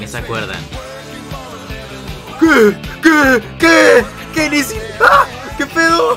ni se acuerdan. ¿Qué? Kenny sí. ¡Ah! ¿Qué pedo?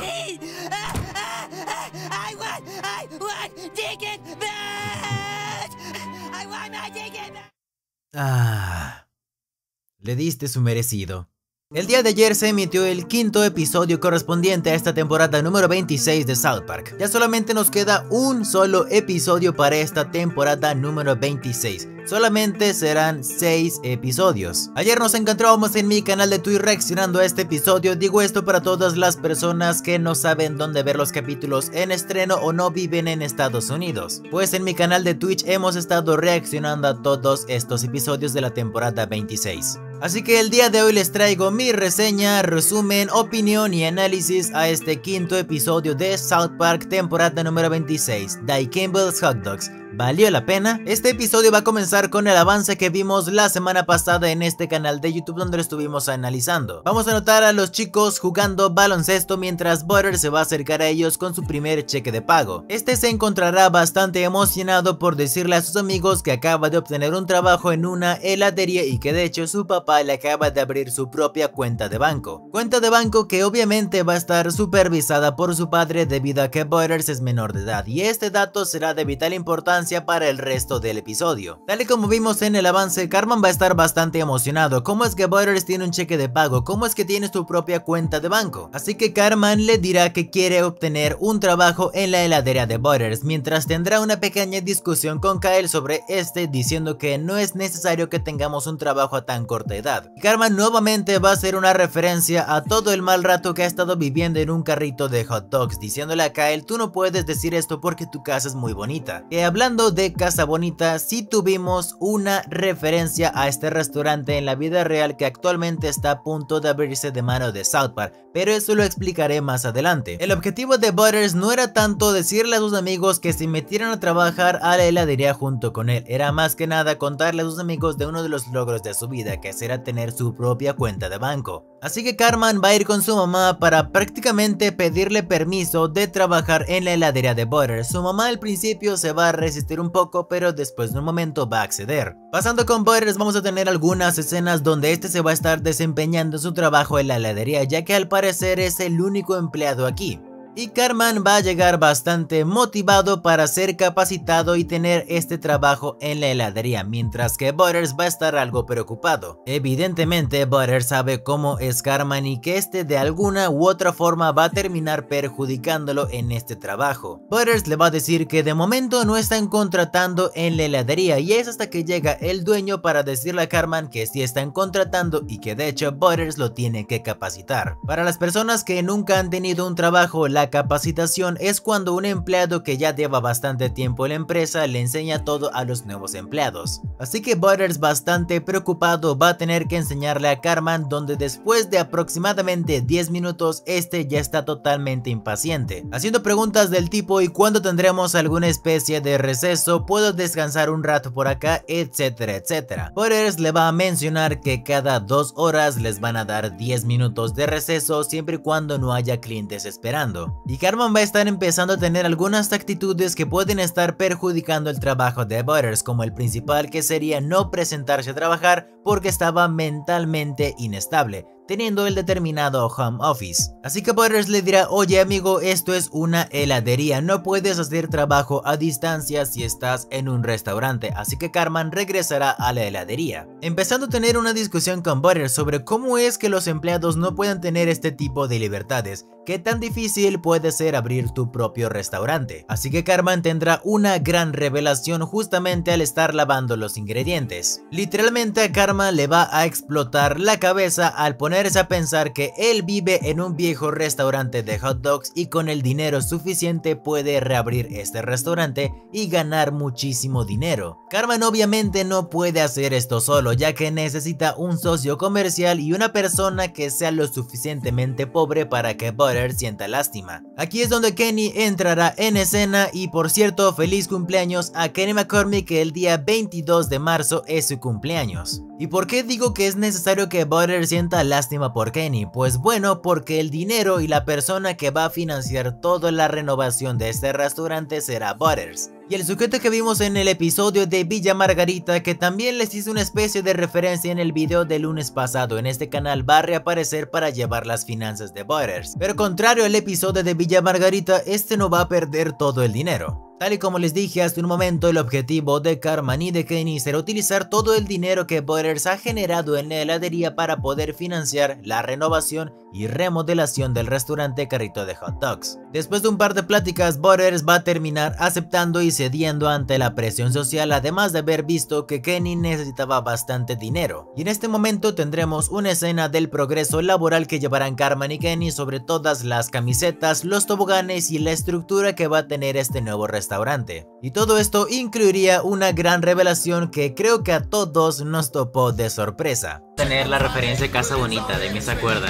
Le diste su merecido. El día de ayer se emitió el quinto episodio correspondiente a esta temporada número 26 de South Park. Ya solamente nos queda un solo episodio para esta temporada número 26. Solamente serán 6 episodios. Ayer nos encontrábamos en mi canal de Twitch reaccionando a este episodio. Digo esto para todas las personas que no saben dónde ver los capítulos en estreno o no viven en Estados Unidos. Pues en mi canal de Twitch hemos estado reaccionando a todos estos episodios de la temporada 26. Así que el día de hoy les traigo mi reseña, resumen, opinión y análisis a este quinto episodio de South Park temporada número 26, Die Campbell's Hot Dogs. ¿Valió la pena? Este episodio va a comenzar con el avance que vimos la semana pasada en este canal de YouTube donde lo estuvimos analizando. Vamos a notar a los chicos jugando baloncesto mientras Butter se va a acercar a ellos con su primer cheque de pago. Este se encontrará bastante emocionado por decirle a sus amigos que acaba de obtener un trabajo en una heladería y que de hecho su papá le acaba de abrir su propia cuenta de banco. Cuenta de banco que obviamente va a estar supervisada por su padre debido a que Butters es menor de edad y este dato será de vital importancia para el resto del episodio. Tal y como vimos en el avance, Cartman va a estar bastante emocionado. ¿Cómo es que Butters tiene un cheque de pago? ¿Cómo es que tiene su propia cuenta de banco? Así que Cartman le dirá que quiere obtener un trabajo en la heladería de Butters, mientras tendrá una pequeña discusión con Kyle sobre este, diciendo que no es necesario que tengamos un trabajo a tan corta edad. Cartman nuevamente va a hacer una referencia a todo el mal rato que ha estado viviendo en un carrito de hot dogs, diciéndole a Kyle: tú no puedes decir esto porque tu casa es muy bonita. Que hablando de casa bonita, sí tuvimos una referencia a este restaurante en la vida real que actualmente está a punto de abrirse de mano de South Park, pero eso lo explicaré más adelante. El objetivo de Butters no era tanto decirle a sus amigos que se metieran a trabajar a la heladería junto con él, era más que nada contarle a sus amigos de uno de los logros de su vida, que será tener su propia cuenta de banco. Así que Cartman va a ir con su mamá para prácticamente pedirle permiso de trabajar en la heladería de Butters. Su mamá al principio se va a resistir un poco, pero después de un momento va a acceder. Pasando con Butters, vamos a tener algunas escenas donde este se va a estar desempeñando su trabajo en la heladería, ya que al parecer es el único empleado aquí. Y Cartman va a llegar bastante motivado para ser capacitado y tener este trabajo en la heladería, mientras que Butters va a estar algo preocupado. Evidentemente Butters sabe cómo es Cartman y que este de alguna u otra forma va a terminar perjudicándolo en este trabajo. Butters le va a decir que de momento no están contratando en la heladería y es hasta que llega el dueño para decirle a Cartman que sí están contratando y que de hecho Butters lo tiene que capacitar. Para las personas que nunca han tenido un trabajo, la capacitación es cuando un empleado que ya lleva bastante tiempo en la empresa le enseña todo a los nuevos empleados. Así que Butters, bastante preocupado, va a tener que enseñarle a Cartman, donde después de aproximadamente 10 minutos este ya está totalmente impaciente, haciendo preguntas del tipo: ¿y cuándo tendremos alguna especie de receso? ¿Puedo descansar un rato por acá? Etcétera, etcétera. Butters le va a mencionar que cada 2 horas les van a dar 10 minutos de receso siempre y cuando no haya clientes esperando. Y Cartman va a estar empezando a tener algunas actitudes que pueden estar perjudicando el trabajo de Butters, como el principal, que sería no presentarse a trabajar porque estaba mentalmente inestable, teniendo el determinado home office. Así que Butters le dirá: oye amigo, esto es una heladería, no puedes hacer trabajo a distancia si estás en un restaurante. Así que Cartman regresará a la heladería, empezando a tener una discusión con Butters sobre cómo es que los empleados no pueden tener este tipo de libertades. ¿Qué tan difícil puede ser abrir tu propio restaurante? Así que Cartman tendrá una gran revelación justamente al estar lavando los ingredientes. Literalmente a Cartman le va a explotar la cabeza al ponerse a pensar que él vive en un viejo restaurante de hot dogs y con el dinero suficiente puede reabrir este restaurante y ganar muchísimo dinero. Cartman obviamente no puede hacer esto solo, ya que necesita un socio comercial y una persona que sea lo suficientemente pobre para que Butters sienta lástima. Aquí es donde Kenny entrará en escena y, por cierto, feliz cumpleaños a Kenny McCormick, que el día 22 de marzo es su cumpleaños. ¿Y por qué digo que es necesario que Butters sienta lástima por Kenny? Pues bueno, porque el dinero y la persona que va a financiar toda la renovación de este restaurante será Butters. Y el sujeto que vimos en el episodio de Villa Margarita, que también les hice una especie de referencia en el video del lunes pasado en este canal, va a reaparecer para llevar las finanzas de Butters. Pero contrario al episodio de Villa Margarita, este no va a perder todo el dinero. Tal y como les dije hace un momento, el objetivo de Cartman y de Kenny será utilizar todo el dinero que Butters ha generado en la heladería para poder financiar la renovación y remodelación del restaurante Carrito de Hot Dogs. Después de un par de pláticas, Butters va a terminar aceptando y cediendo ante la presión social, además de haber visto que Kenny necesitaba bastante dinero. Y en este momento tendremos una escena del progreso laboral que llevarán Cartman y Kenny sobre todas las camisetas, los toboganes y la estructura que va a tener este nuevo restaurante. Y todo esto incluiría una gran revelación que creo que a todos nos topó de sorpresa. Tener la referencia de Casa Bonita, de mí se acuerdan.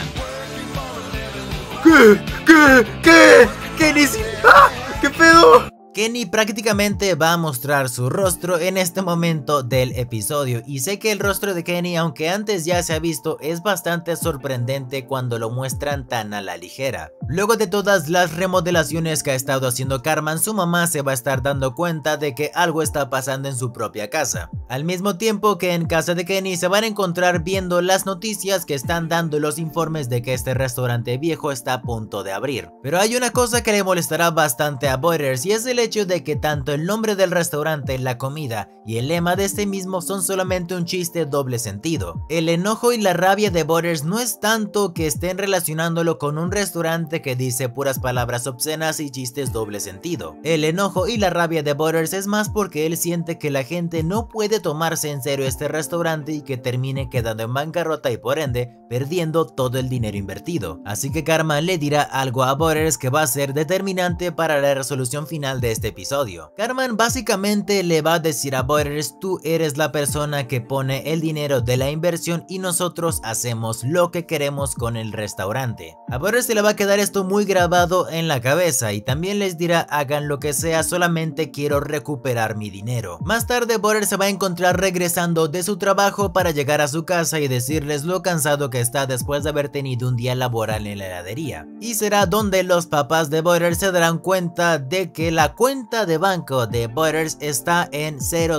¿Qué? Kenny sin... ¡Ah! ¿Qué pedo? Kenny prácticamente va a mostrar su rostro en este momento del episodio, y sé que el rostro de Kenny, aunque antes ya se ha visto, es bastante sorprendente cuando lo muestran tan a la ligera. Luego de todas las remodelaciones que ha estado haciendo Cartman, su mamá se va a estar dando cuenta de que algo está pasando en su propia casa. Al mismo tiempo que en casa de Kenny se van a encontrar viendo las noticias que están dando los informes de que este restaurante viejo está a punto de abrir. Pero hay una cosa que le molestará bastante a Butters, y es el hecho de que tanto el nombre del restaurante, la comida y el lema de este mismo son solamente un chiste doble sentido. El enojo y la rabia de Butters no es tanto que estén relacionándolo con un restaurante que dice puras palabras obscenas y chistes doble sentido. El enojo y la rabia de Butters es más porque él siente que la gente no puede tomarse en serio este restaurante y que termine quedando en bancarrota y por ende perdiendo todo el dinero invertido. Así que Cartman le dirá algo a Butters que va a ser determinante para la resolución final de este episodio. Cartman básicamente le va a decir a Butters: tú eres la persona que pone el dinero de la inversión y nosotros hacemos lo que queremos con el restaurante. A Butters se le va a quedar esto muy grabado en la cabeza y también les dirá: hagan lo que sea, solamente quiero recuperar mi dinero. Más tarde Butters se va a encontrar regresando de su trabajo para llegar a su casa y decirles lo cansado que está después de haber tenido un día laboral en la heladería. Y será donde los papás de Butters se darán cuenta de que la cuenta de banco de Butters está en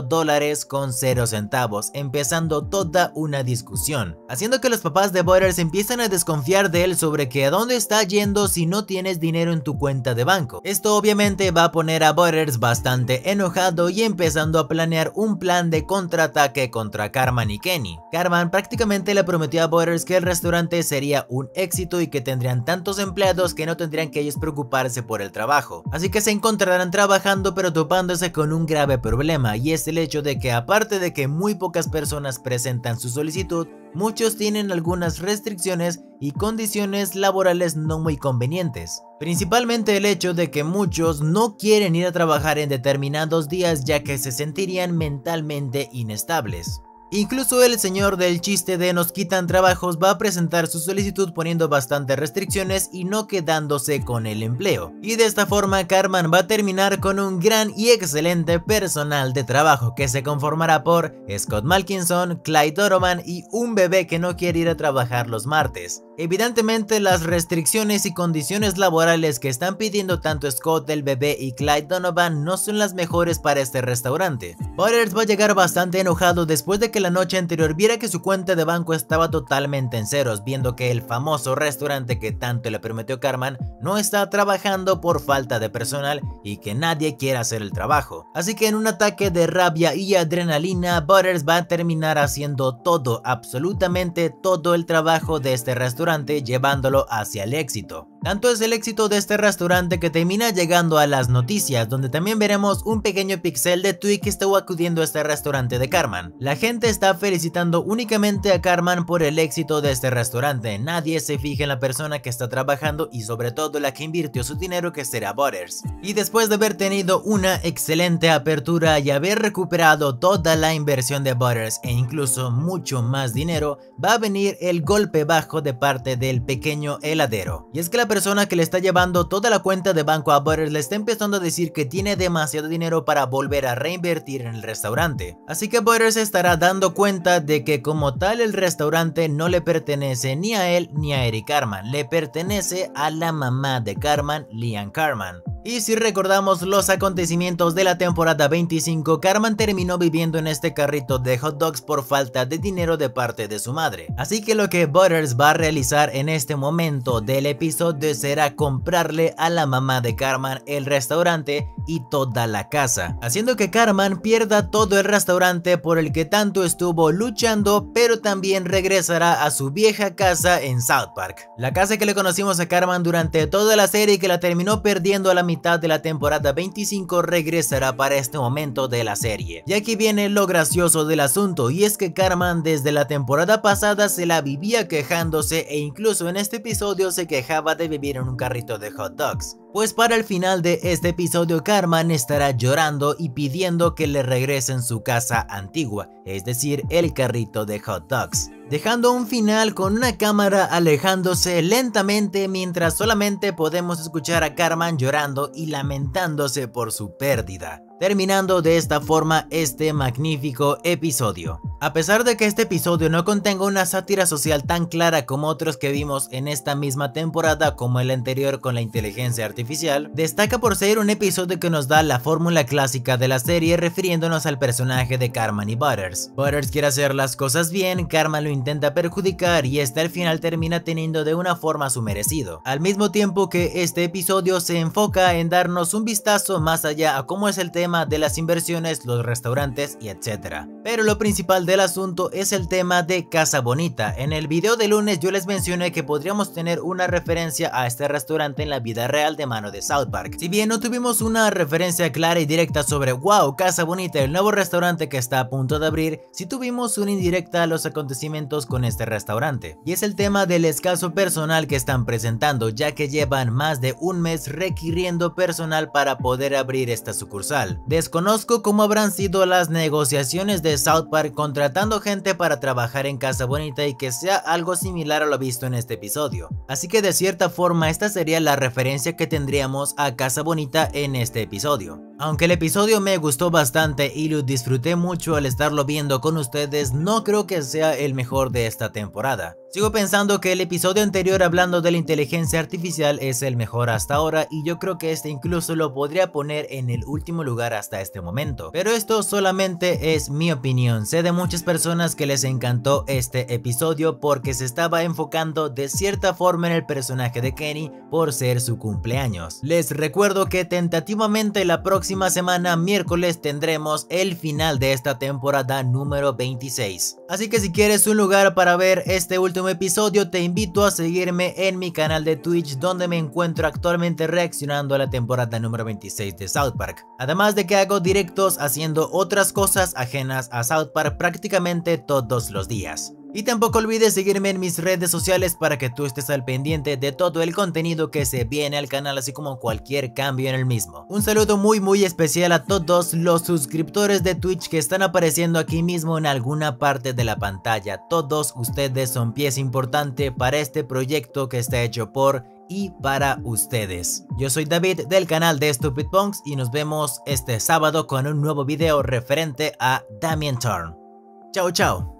$0.00, empezando toda una discusión, haciendo que los papás de Butters empiezan a desconfiar de él sobre que a dónde está yendo si no tienes dinero en tu cuenta de banco. Esto obviamente va a poner a Butters bastante enojado y empezando a planear un plan de contraataque contra Cartman y Kenny. Cartman prácticamente le prometió a Butters que el restaurante sería un éxito y que tendrían tantos empleados que no tendrían que ellos preocuparse por el trabajo, así que se encontrarán trabajando pero topándose con un grave problema, y es el hecho de que aparte de que muy pocas personas presentan su solicitud, muchos tienen algunas restricciones y condiciones laborales no muy convenientes. Principalmente el hecho de que muchos no quieren ir a trabajar en determinados días ya que se sentirían mentalmente inestables. Incluso el señor del chiste de nos quitan trabajos va a presentar su solicitud poniendo bastantes restricciones y no quedándose con el empleo. Y de esta forma Cartman va a terminar con un gran y excelente personal de trabajo que se conformará por Scott Malkinson, Clyde Donovan y un bebé que no quiere ir a trabajar los martes. Evidentemente las restricciones y condiciones laborales que están pidiendo tanto Scott, el bebé y Clyde Donovan no son las mejores para este restaurante. Butters va a llegar bastante enojado después de que la noche anterior viera que su cuenta de banco estaba totalmente en ceros, viendo que el famoso restaurante que tanto le prometió Cartman no está trabajando por falta de personal y que nadie quiere hacer el trabajo. Así que en un ataque de rabia y adrenalina, Butters va a terminar haciendo todo, absolutamente todo el trabajo de este restaurante, llevándolo hacia el éxito. Tanto es el éxito de este restaurante que termina llegando a las noticias, donde también veremos un pequeño pixel de Twig que estuvo acudiendo a este restaurante de Cartman. La gente está felicitando únicamente a Cartman por el éxito de este restaurante, nadie se fija en la persona que está trabajando y sobre todo la que invirtió su dinero, que será Butters. Y después de haber tenido una excelente apertura y haber recuperado toda la inversión de Butters e incluso mucho más dinero, va a venir el golpe bajo de parte del pequeño heladero. Y es que la persona que le está llevando toda la cuenta de banco a Butters le está empezando a decir que tiene demasiado dinero para volver a reinvertir en el restaurante. Así que Butters se estará dando cuenta de que como tal el restaurante no le pertenece ni a él ni a Eric Cartman, le pertenece a la mamá de Cartman, Liane Cartman. Y si recordamos los acontecimientos de la temporada 25, Cartman terminó viviendo en este carrito de hot dogs por falta de dinero de parte de su madre. Así que lo que Butters va a realizar en este momento del episodio será comprarle a la mamá de Cartman el restaurante y toda la casa, haciendo que Cartman pierda todo el restaurante por el que tanto estuvo luchando, pero también regresará a su vieja casa en South Park. La casa que le conocimos a Cartman durante toda la serie y que la terminó perdiendo a la mitad de la temporada 25 regresará para este momento de la serie. Y aquí viene lo gracioso del asunto, y es que Cartman desde la temporada pasada se la vivía quejándose e incluso en este episodio se quejaba de vivir en un carrito de hot dogs. Pues para el final de este episodio Cartman estará llorando y pidiendo que le regresen su casa antigua, es decir, el carrito de hot dogs, dejando un final con una cámara alejándose lentamente mientras solamente podemos escuchar a Cartman llorando y lamentándose por su pérdida, terminando de esta forma este magnífico episodio. A pesar de que este episodio no contenga una sátira social tan clara como otros que vimos en esta misma temporada como el anterior con la inteligencia artificial, destaca por ser un episodio que nos da la fórmula clásica de la serie refiriéndonos al personaje de Cartman y Butters. Butters quiere hacer las cosas bien, Cartman lo intenta perjudicar y este al final termina teniendo de una forma su merecido. Al mismo tiempo que este episodio se enfoca en darnos un vistazo más allá a cómo es el tema de las inversiones, los restaurantes y etc. Pero lo principal del asunto es el tema de Casa Bonita. En el video de lunes yo les mencioné que podríamos tener una referencia a este restaurante en la vida real de mano de South Park. Si bien no tuvimos una referencia clara y directa sobre wow, Casa Bonita, el nuevo restaurante que está a punto de abrir, sí tuvimos una indirecta a los acontecimientos con este restaurante. Y es el tema del escaso personal que están presentando, ya que llevan más de un mes requiriendo personal para poder abrir esta sucursal. Desconozco cómo habrán sido las negociaciones de South Park contratando gente para trabajar en Casa Bonita y que sea algo similar a lo visto en este episodio. Así que de cierta forma esta sería la referencia que tendríamos a Casa Bonita en este episodio. Aunque el episodio me gustó bastante y lo disfruté mucho al estarlo viendo con ustedes, no creo que sea el mejor de esta temporada. Sigo pensando que el episodio anterior hablando de la inteligencia artificial es el mejor hasta ahora y yo creo que este incluso lo podría poner en el último lugar hasta este momento. Pero esto solamente es mi opinión. Sé de muchas personas que les encantó este episodio porque se estaba enfocando de cierta forma en el personaje de Kenny por ser su cumpleaños. Les recuerdo que tentativamente la próxima semana, miércoles, tendremos el final de esta temporada número 26. Así que si quieres un lugar para ver este último episodio, te invito a seguirme en mi canal de Twitch, donde me encuentro actualmente reaccionando a la temporada número 26 de South Park. Además de que hago directos haciendo otras cosas ajenas a South Park prácticamente todos los días. Y tampoco olvides seguirme en mis redes sociales para que tú estés al pendiente de todo el contenido que se viene al canal, así como cualquier cambio en el mismo. Un saludo muy especial a todos los suscriptores de Twitch que están apareciendo aquí mismo en alguna parte de la pantalla. Todos ustedes son pieza importante para este proyecto que está hecho por y para ustedes. Yo soy David del canal de Stupid Punks y nos vemos este sábado con un nuevo video referente a Damien Turn. Chao.